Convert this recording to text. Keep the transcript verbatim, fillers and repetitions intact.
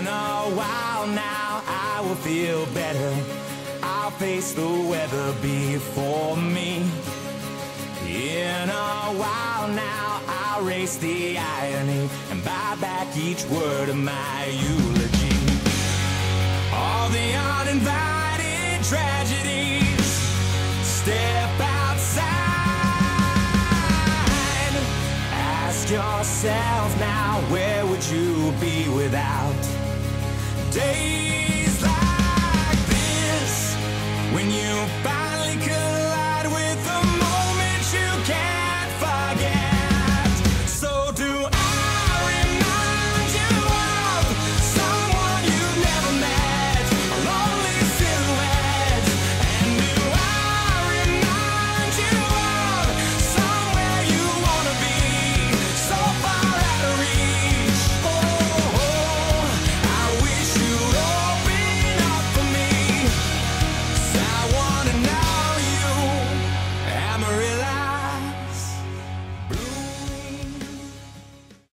In a while now I will feel better. I'll face the weather before me. In a while now I'll erase the irony and buy back each word of my eulogy. All the uninvited tragedies, step outside. Ask yourself now, where would you be without days like this, when you finally could